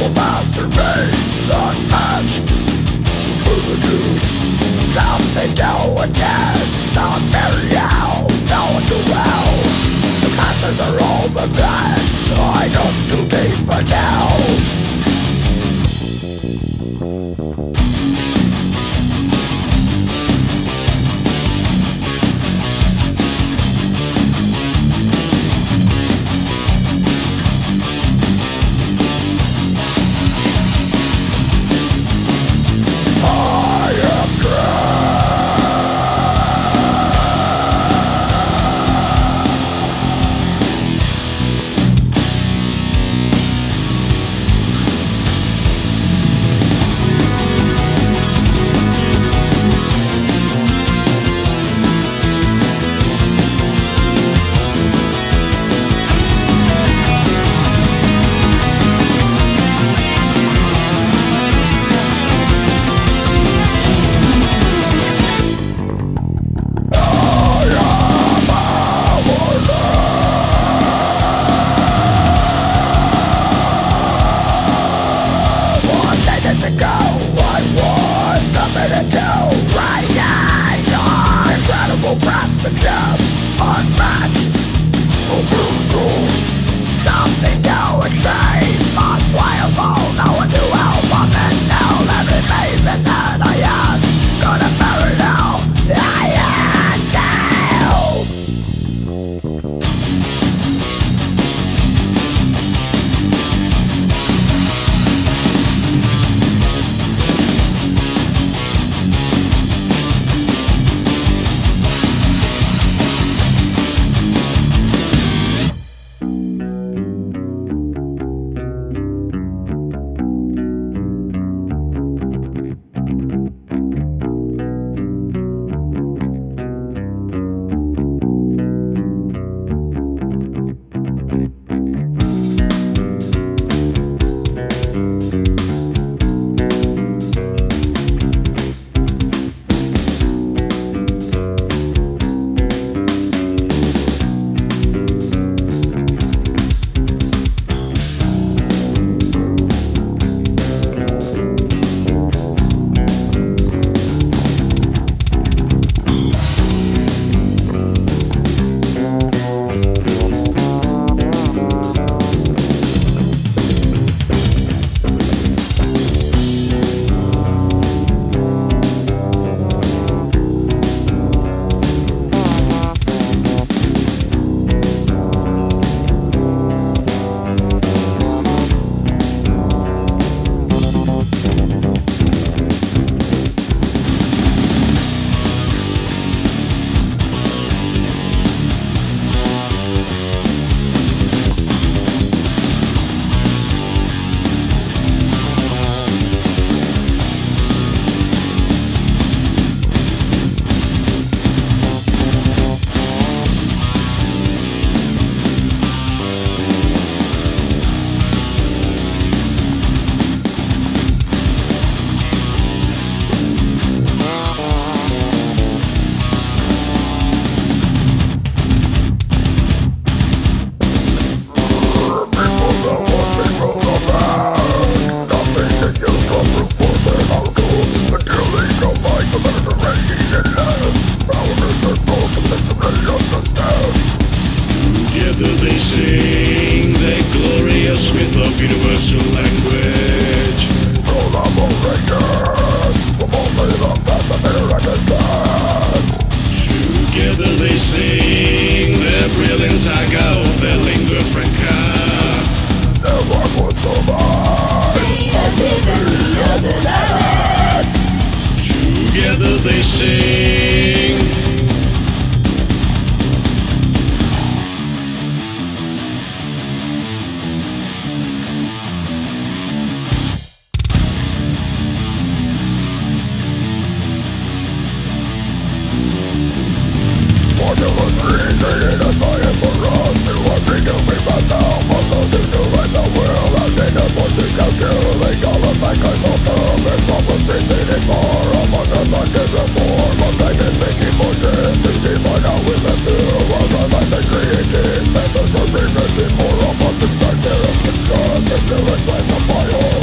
More of us to back there, it's gone, and there is like a fire.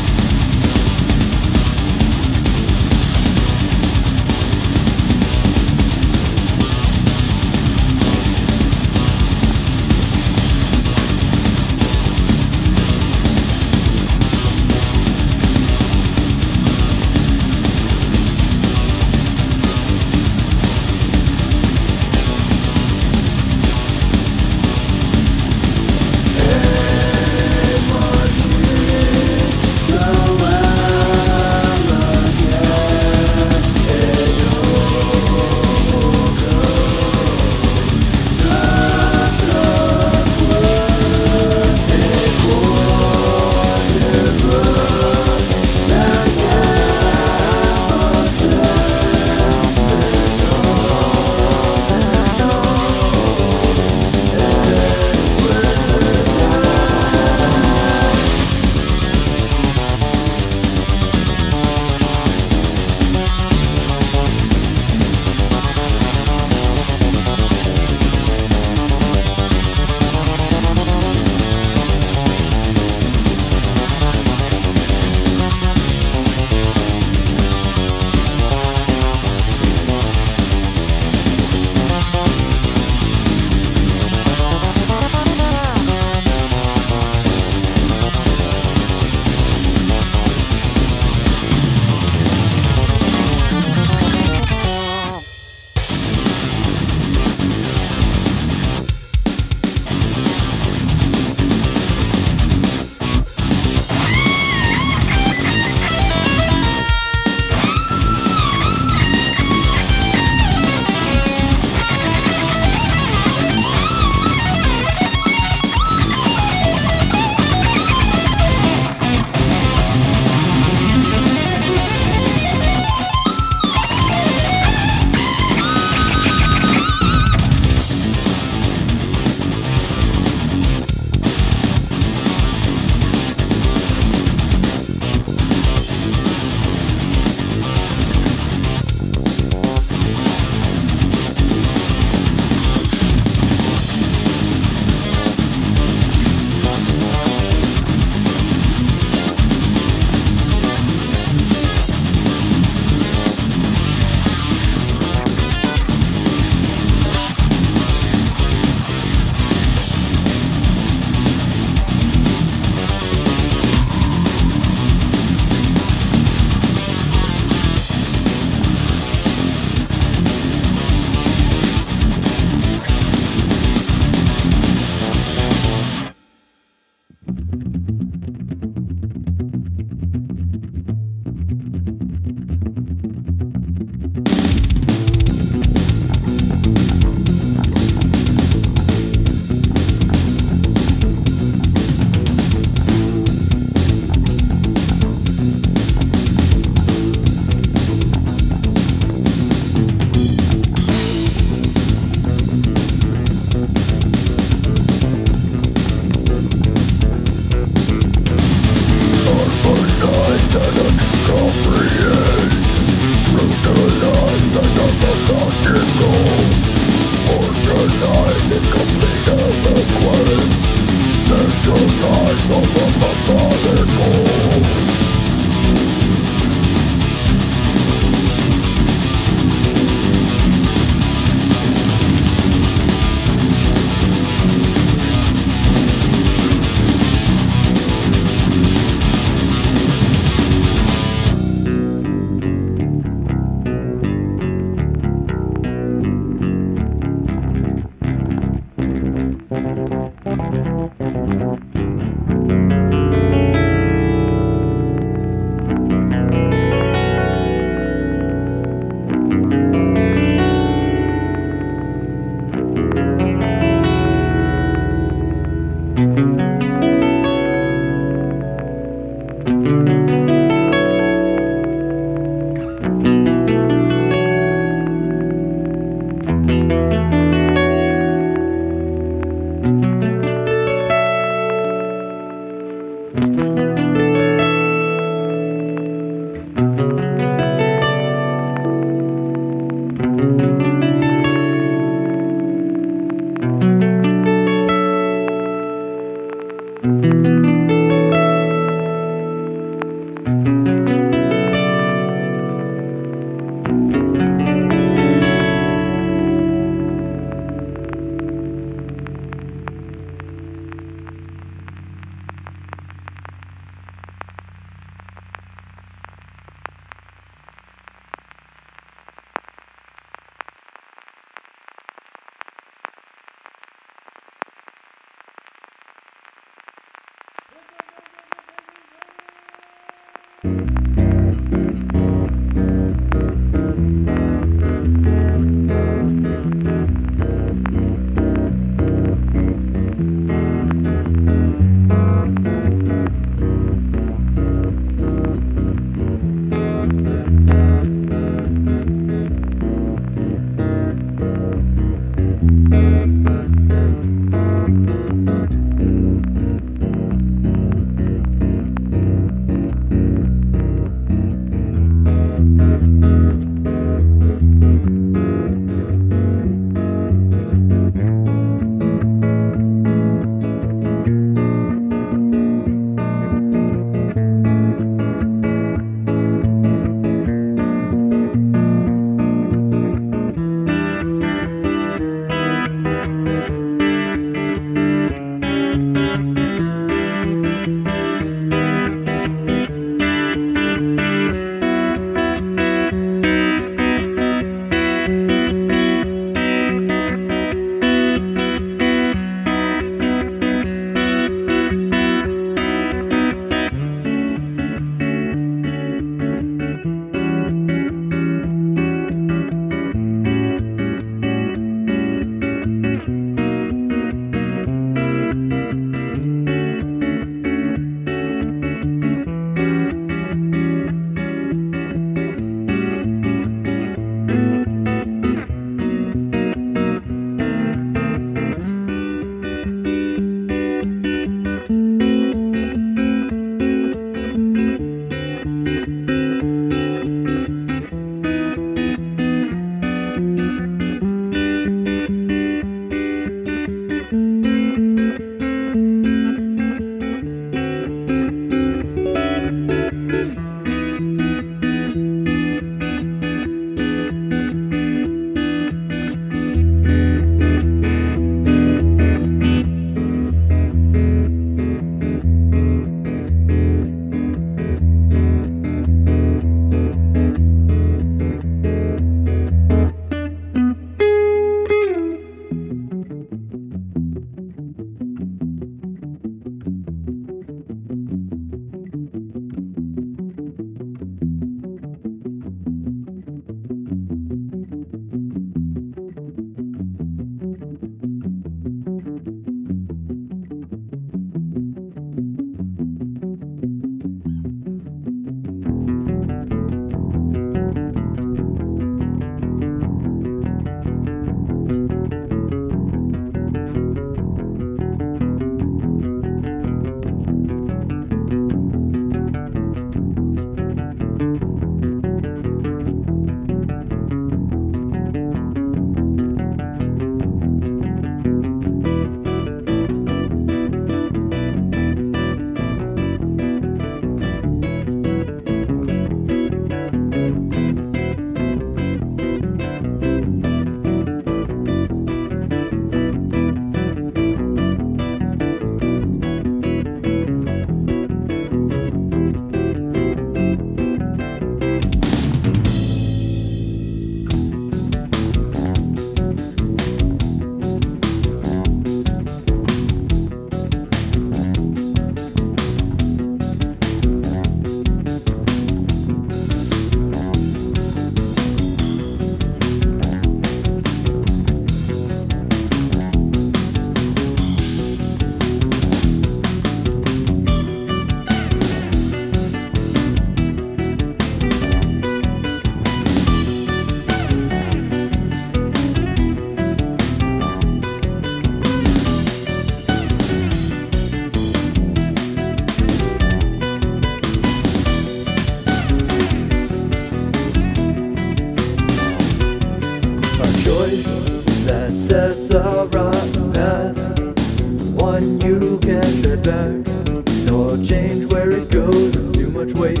push it back, nor change where it goes, it's too much weight.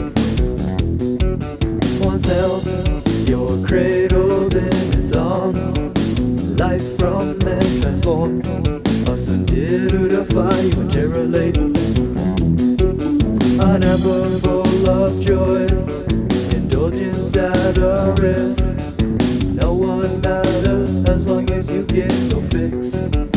Once held, you're cradled in its arms, life from them transformed, asunder to defy you interrelate. An apple full of joy, indulgence at a risk. No one matters as long as you get your fix.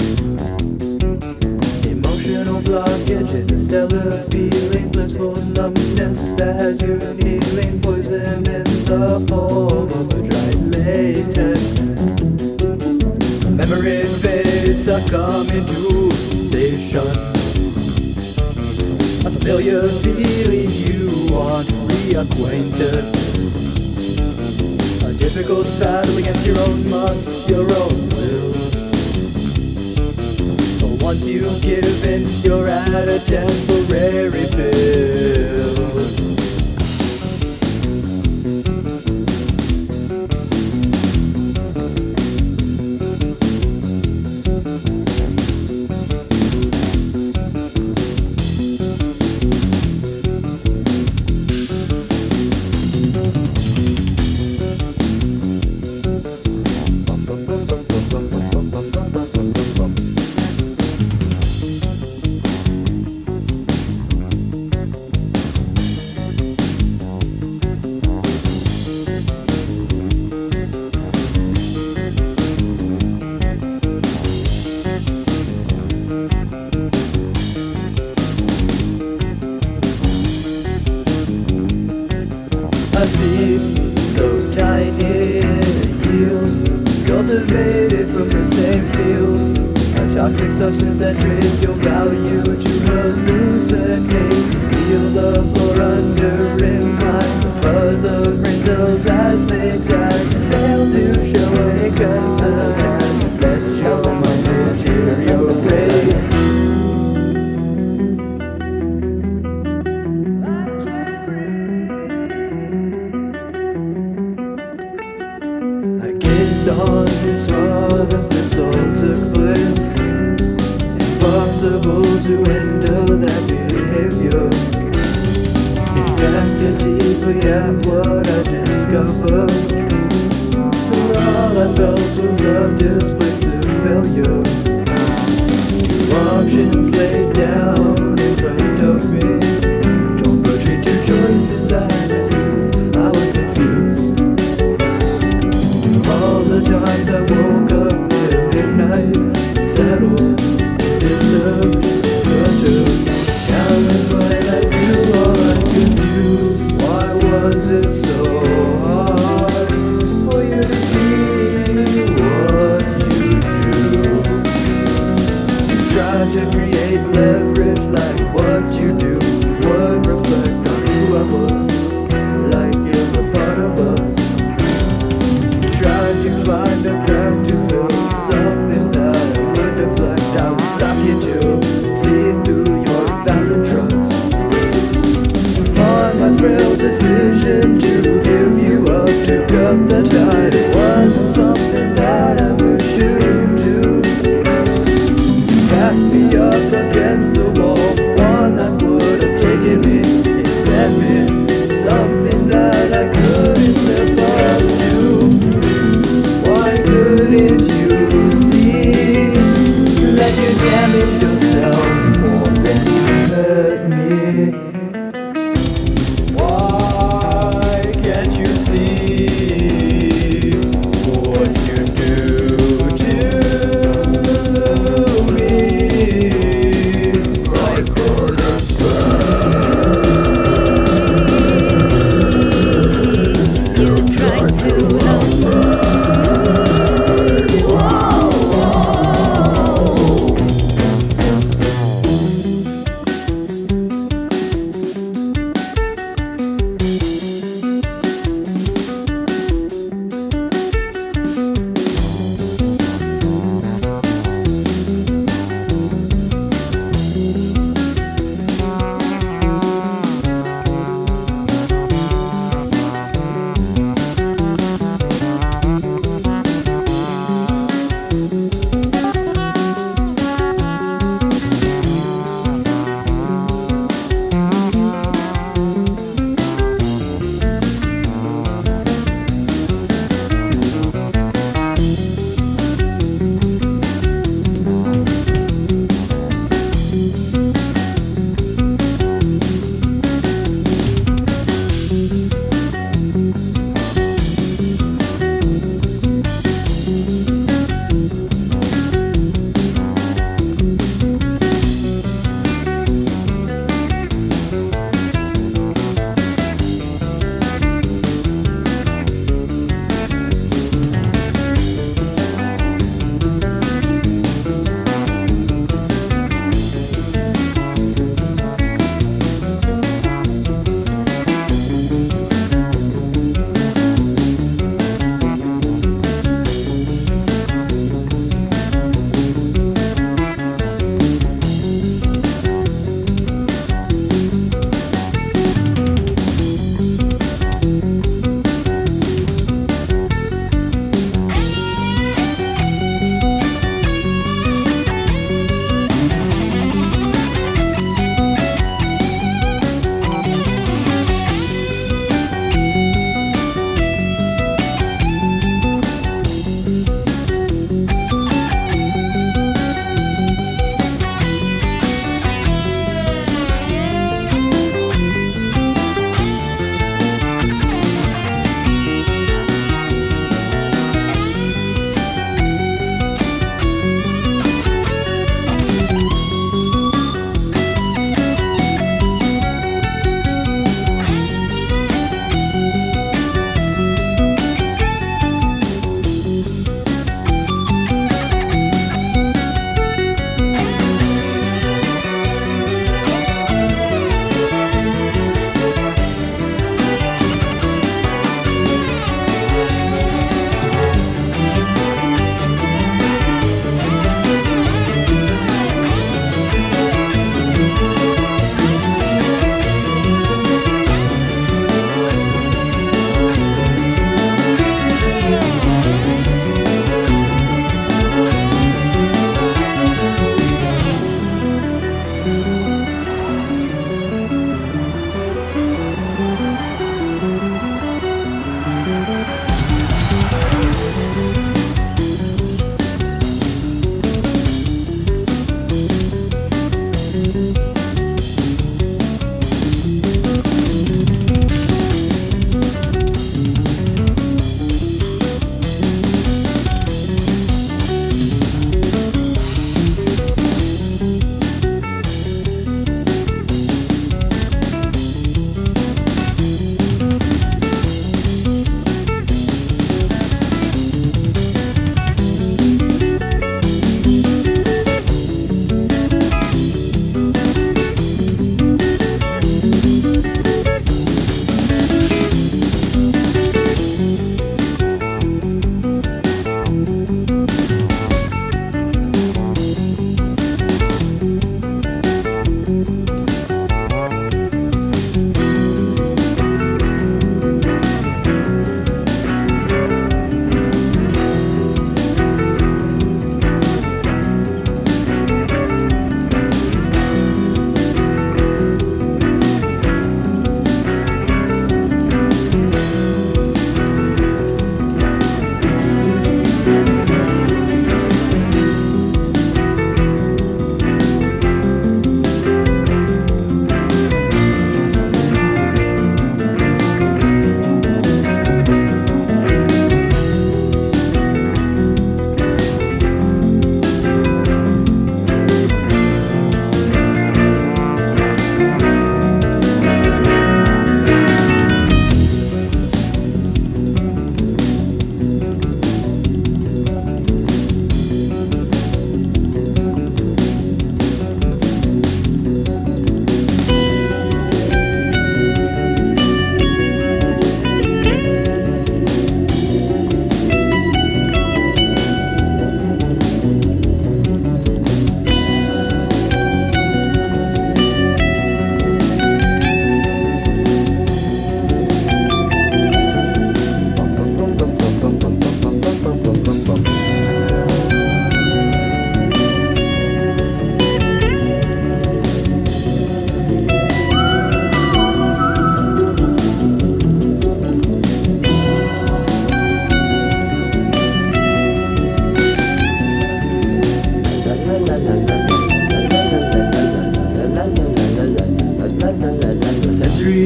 Emotional blockage, interstellar feeling, blissful numbness that has you kneeling, poison in the form of a dried latex. Memory fades, succumb into sensation. A familiar feeling you want reacquainted. A difficult battle against your own lust, your own will. But once you give in, you're at a temporary pill. A seed so tiny in a yield, cultivated from the same field. A toxic substance that trades your value to hallucinate. Feel the floor under incline, the buzz of brain cells as they die. Fail to show any concern, let your mind deteriorate. On this world as this all took place, impossible to handle that behavior. Impacted deeply at what I discovered, for all I felt was a displacer failure. Two options laid down in front of me, don't portray two choices I had a few. I was confused. All the times I woke up at midnight, settled, disturbed, perturbed, challenged when I knew all I could do. Why was it so hard for you to see what you do? You try to create leverage like what you do would reflect on who I was, like you're a part of us. Tried to find a crowd to fill something that would deflect. I was lucky to see through your valid trust. On my frail decision to give you up, to cut the tide, it wasn't something that I wish to do. Back me up against the wall, one that would have taken me, instead me something that I couldn't live up to. Why couldn't you see that you damaged yourself more than you hurt me? Why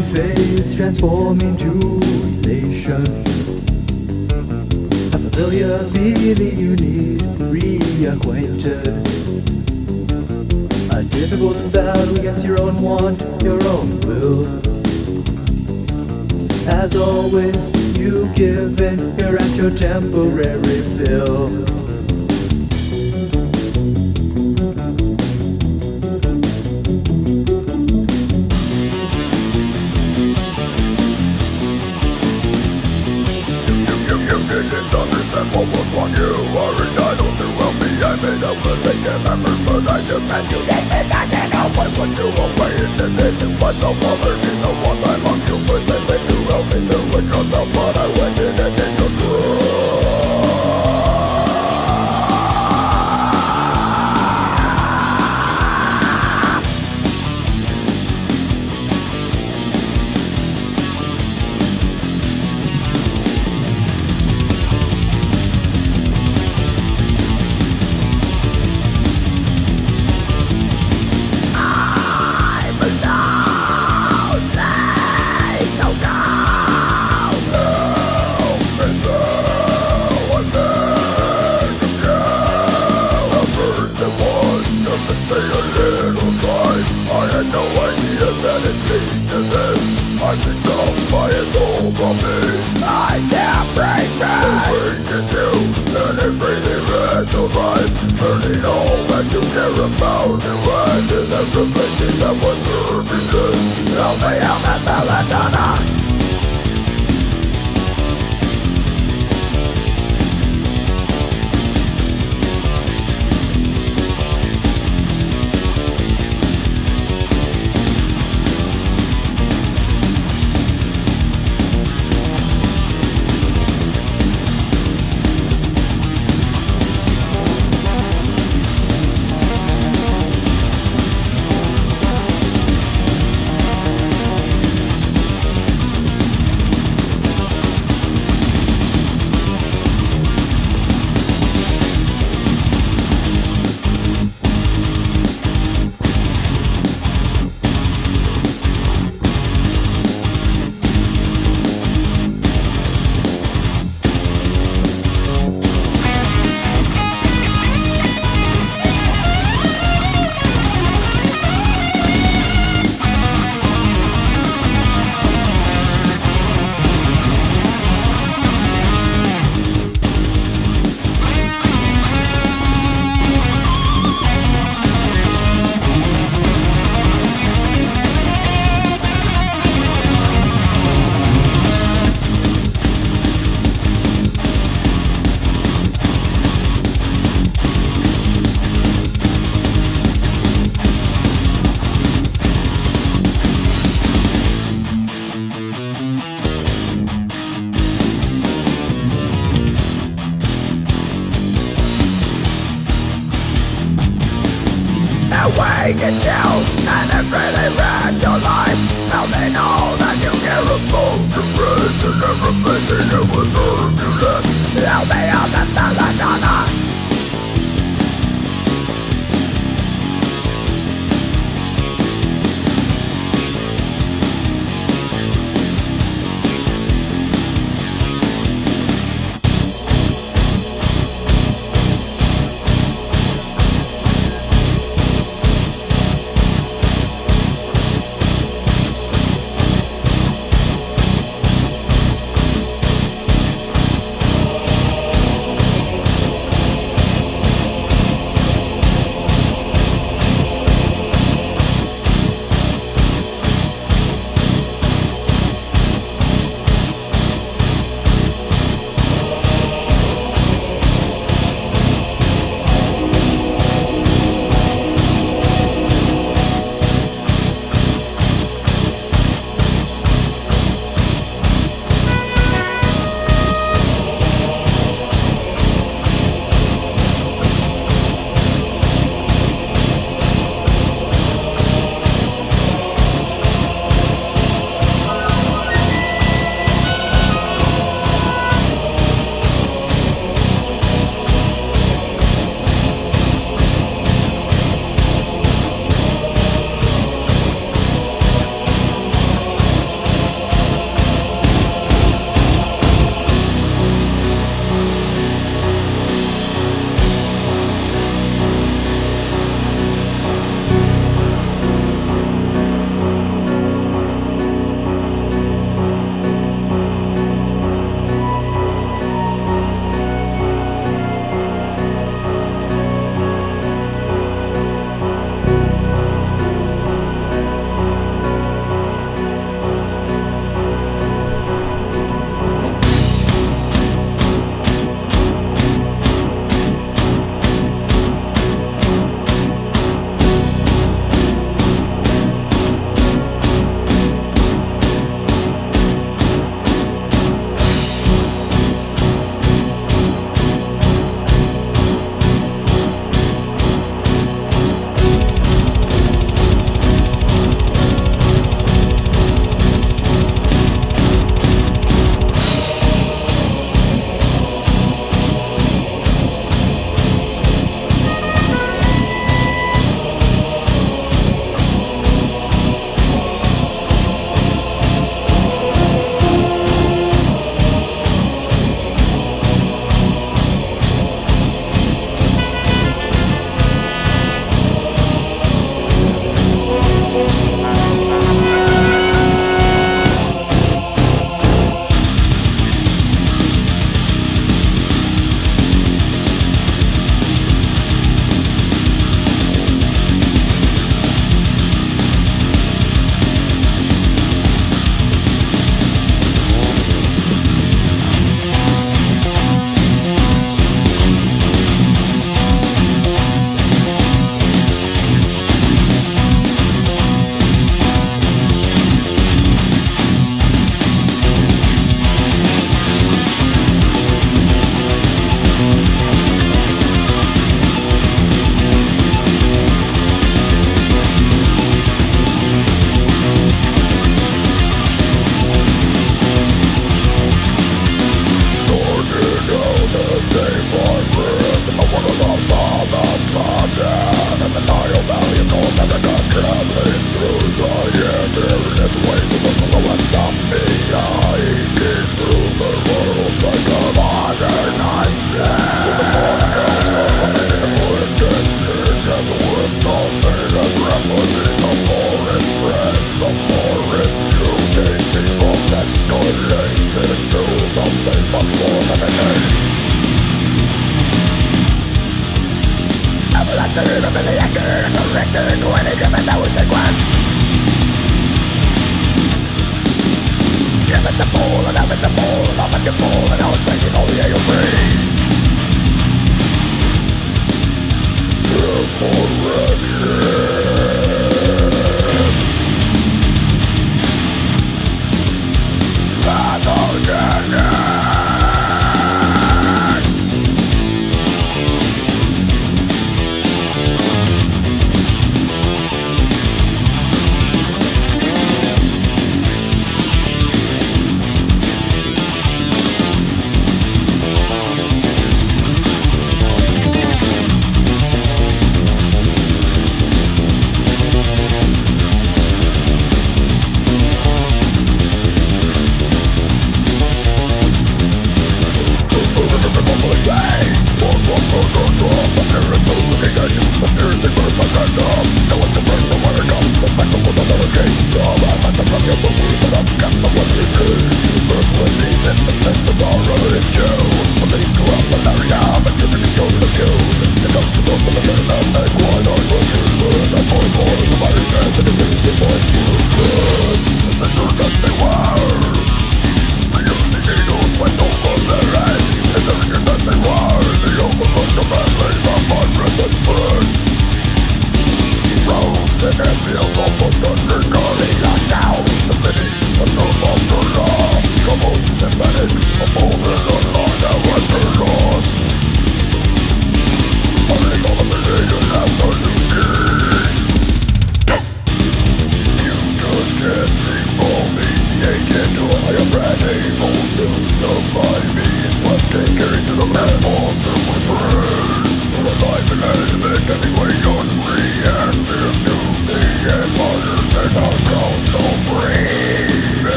fades, transforming to elation. A familiar feeling you need reacquainted. A difficult battle against your own want, your own will. As always, you give in, you're at your temporary fill. What was wrong, you are entitled to help me. I made up mistake and members, but I demand you gave me back and I'll fight what you away in the nation. But the mother is the one I love you for, saying to help me through it yourself, but I went in and did your I think I'll buy it all from me. I can't break me. Breaking you and everything that's alright. Burning all that you care about. And is everything that was serving this. Opium and Belladonna.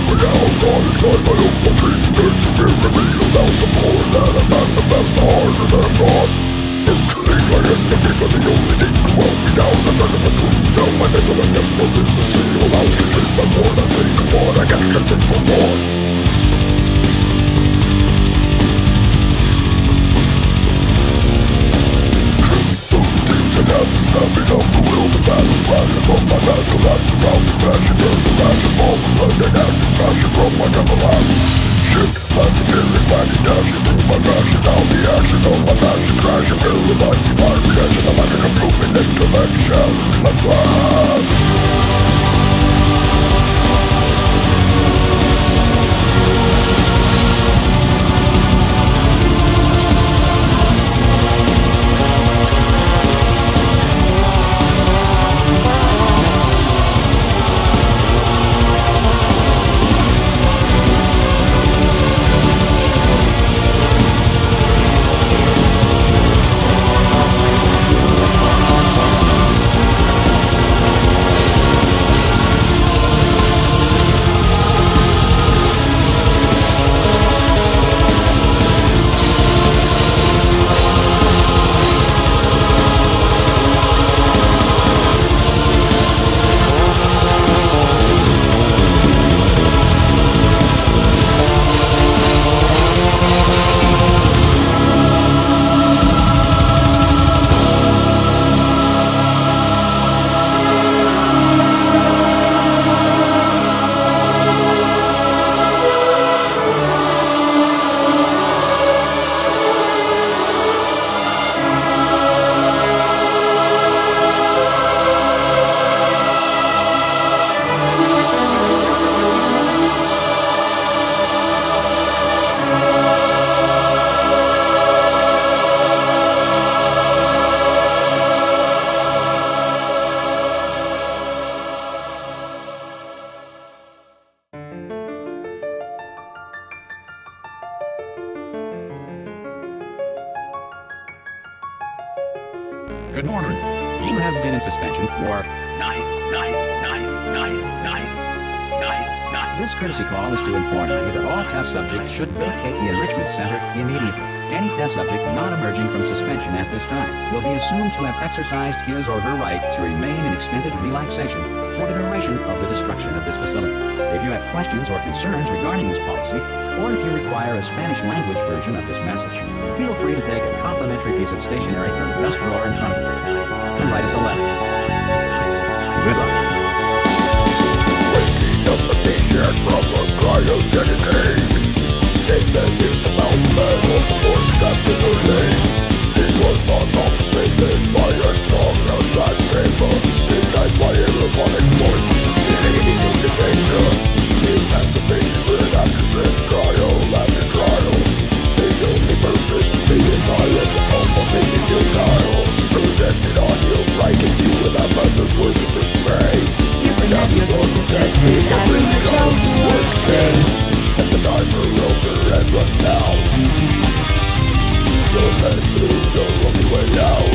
Good morning. You have been in suspension for 9. This courtesy call is to inform you that all test subjects should vacate the enrichment center immediately. Any test subject not emerging from suspension at this time will be assumed to have exercised his or her right to remain in extended relaxation for the duration of the destruction of this facility. If you have questions or concerns regarding this policy, or if you require a Spanish language version of this message, feel free to take a complimentary piece of stationery from the desk drawer in front of you and write us a letter. Good luck. Waking up a t-shirt from a cryogenic cage. They said it's the mountain man of the horse captain or legs. It was not off faces by a strong outside paper. It died by a robotic voice. Leading into danger. Emancipation with accident, trial after trial. The only purpose to be in silence, almost seeming futile. Projected on you, frightens you with a buzzard words of dismay. You can have your destiny, I bring the child to work day. As the diver over and runs down, you're led through the only way out.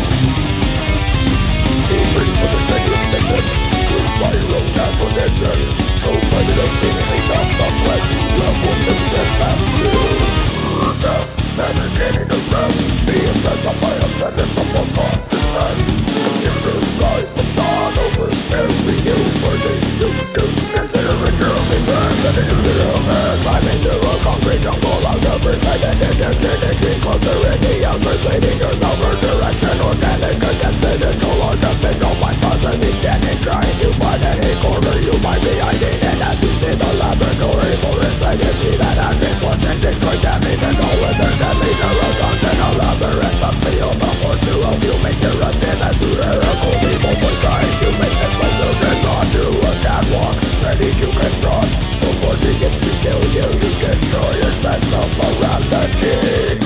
He brings for the negative statement, with my own apprehension. No planet of seemingly non-stop class, you have 1% maps still. Death, never getting the rest. Being impressed by a sentence from one consciousness. Computer rise from dawn over every new version you do. Consider it your only friend, and it is your man. Climbing through a concrete jungle out of perspective. Getting closer in the house, persuading yourself for direction. Organic against the digital or jumping on my processes. Scanning, trying to find any corner you might be hiding in. As you see the laboratory for insight, you see that I've been forcing things like that. Even though with their deadly neurons in a labyrinth of fields of force to help you make your escape. As lyrical people were trying to make this place so good. Onto a catwalk, ready to confront. Before she gets to kill you, you destroy your sense of morality.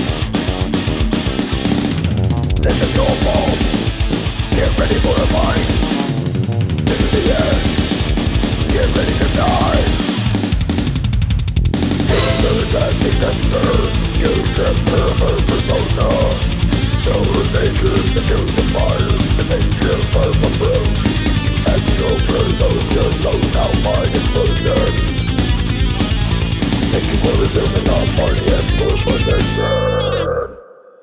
This is your fault. Get ready for a fight. This is the end. Get ready to die. Dancing Dexter, you temper her persona. Tell her nature to do the fire, to make your firm approach. And show her those your low now mind explosion. Thank you for resuming our party and school position.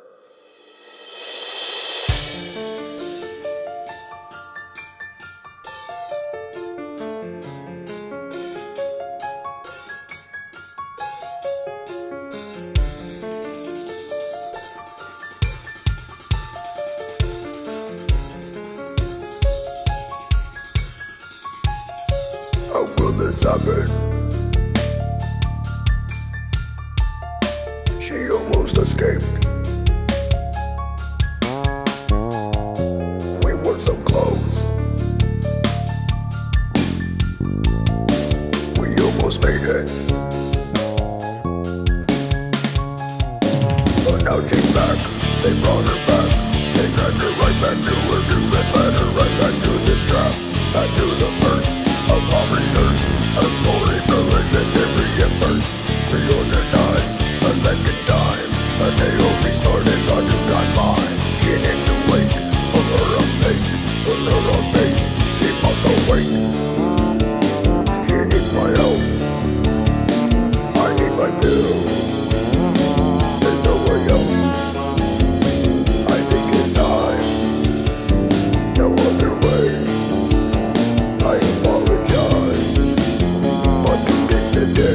How will this happen? She almost escaped. We were so close. We almost made it. But now she's back. They brought her back. They dragged her right back to her doom and led her right back to this trap. Back to the first of operators. A story village and every embers. Reorganized a second time. A day only started on new timeline. Get in the wake of her own fate. Of her own fate. She must awake. She needs my help. I need my bill. There's no way out. I think it's time. No other way. I apologize. But you did the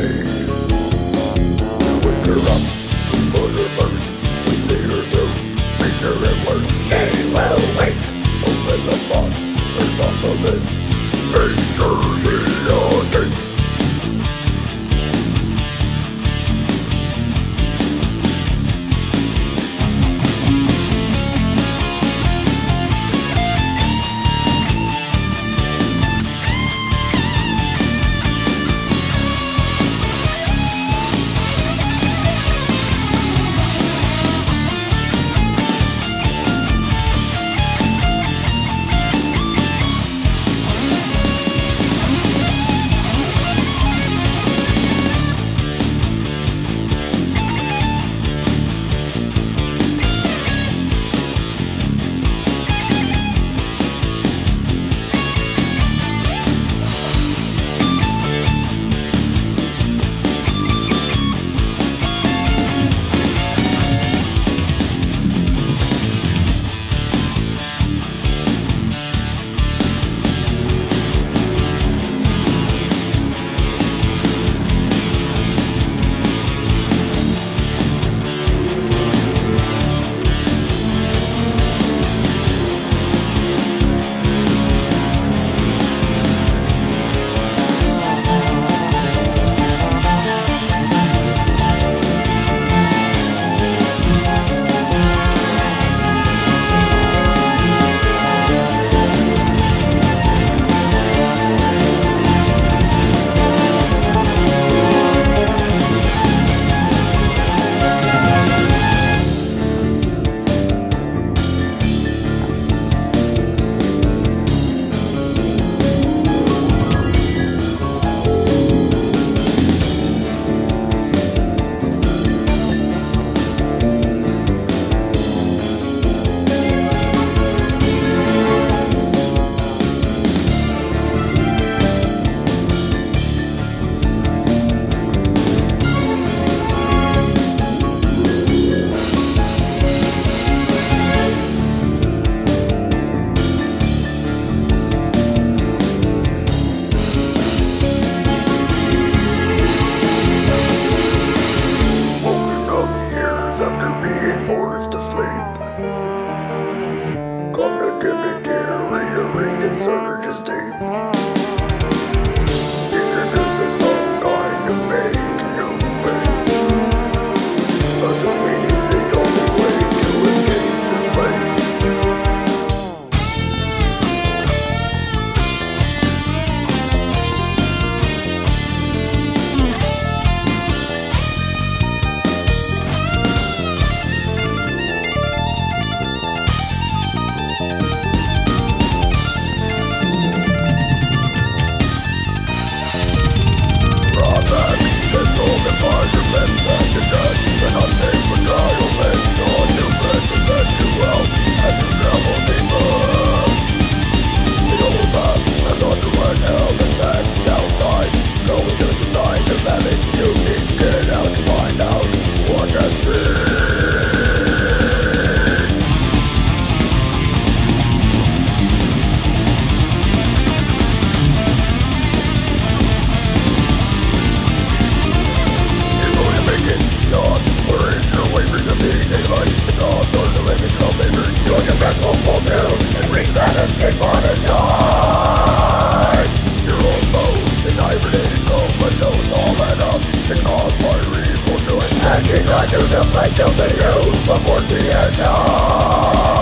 I do the fight till the you before the end time.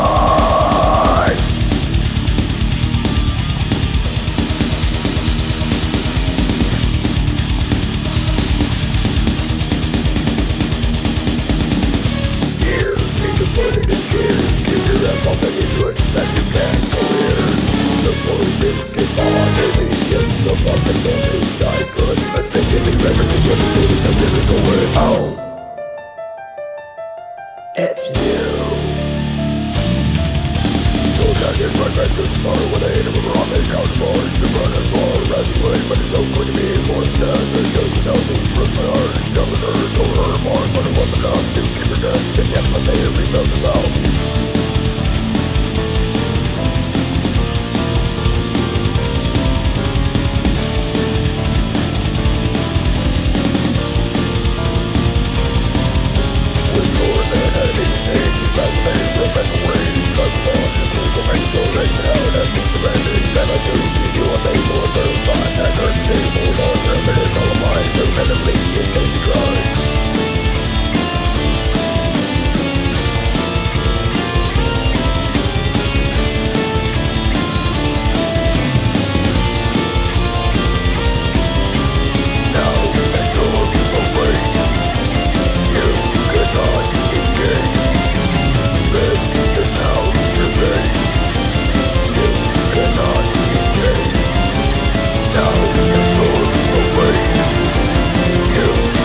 Here, need to put it in gear. Give your rep all that is good that you can't clear. The more risk is on the mediums of opportunity. I could mistakenly represent what is doing the lyrical way. Oh, it's you. So that is my back to the start when I hit him over on the couch bar. You run as far as you wait, but it's so good to be more than that. It doesn't help me break my heart. Governor, go her mark, but it wasn't enough to keep her dead. And yet my day rebuilt us out. You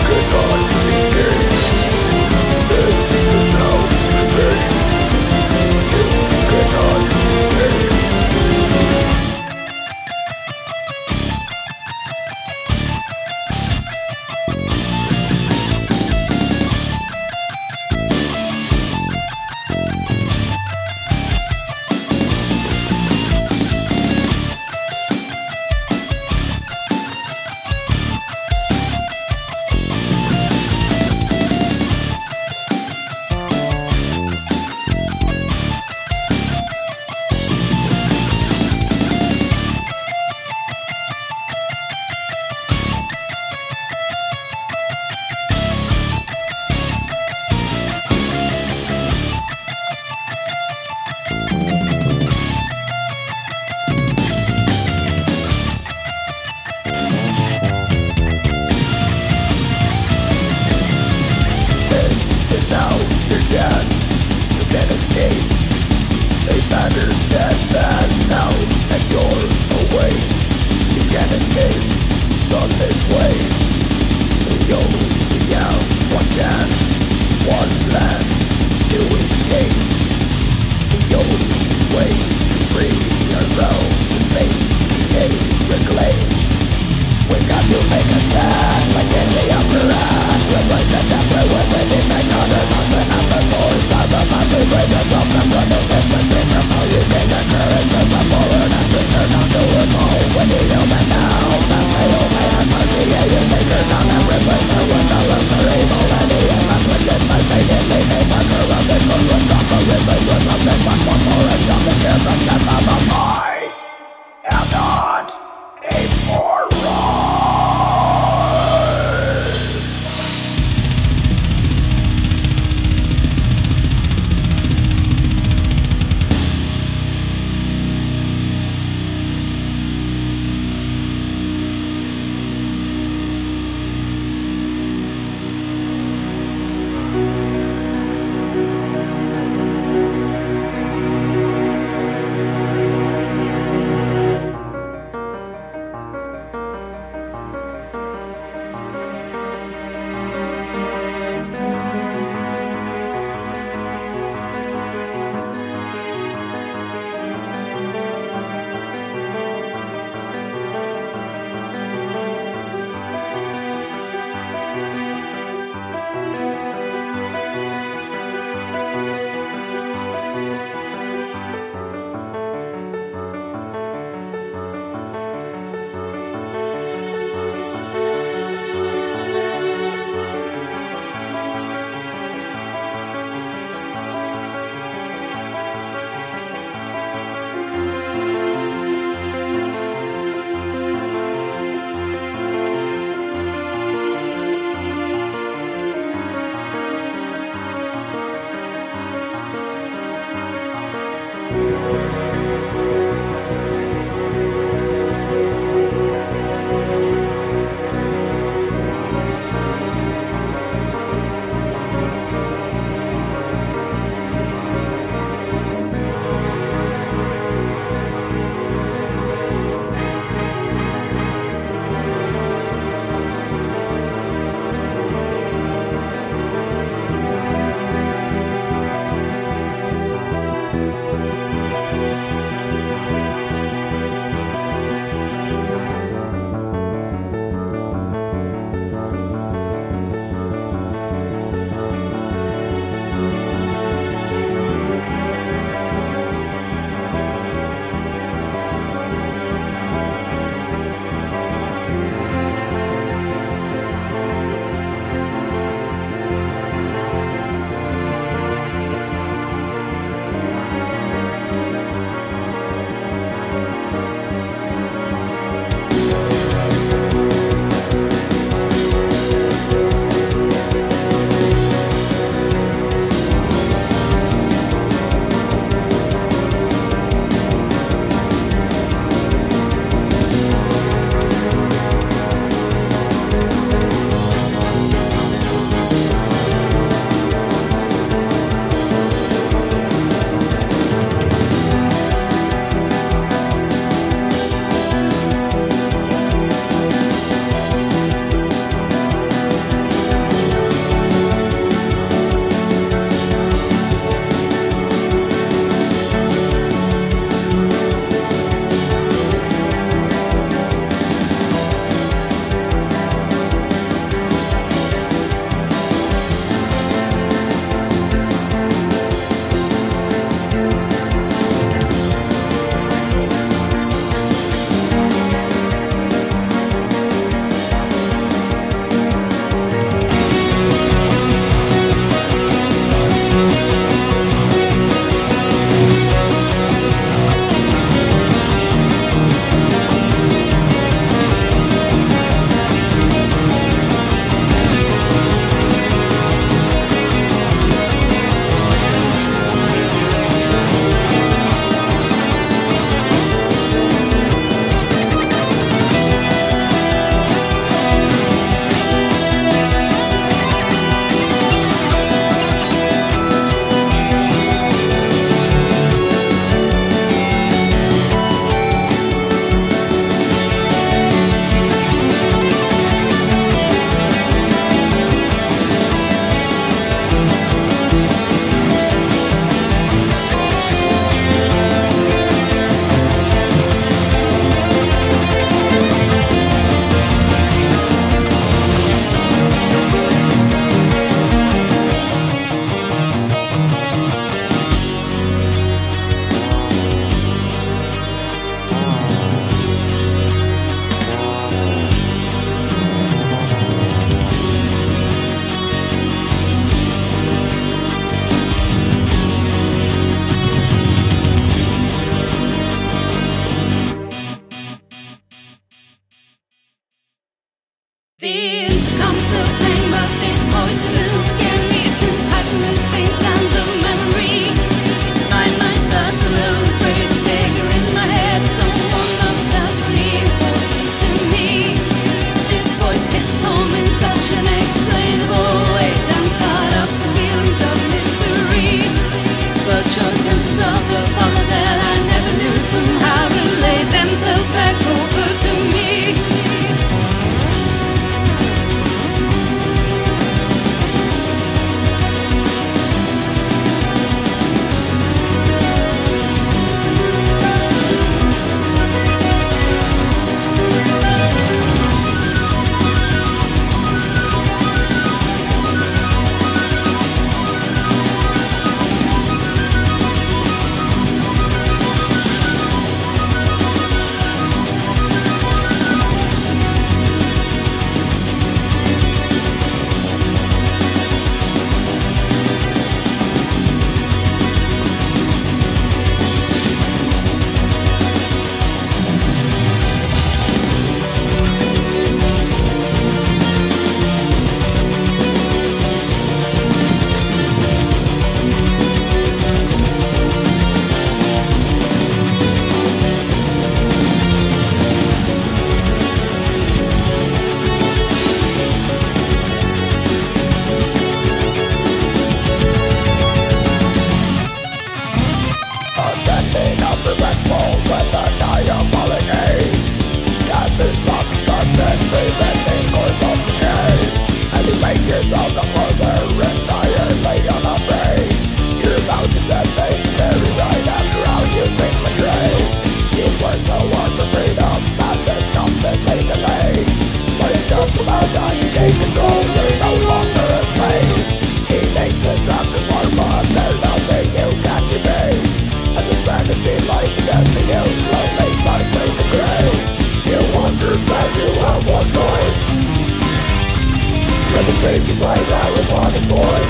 by that robotic voice.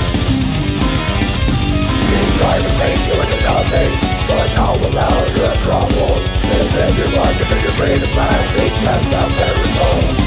You try to make you into nothing, but now without your troubles. This is your life to be your brain of man, each man's out there is home.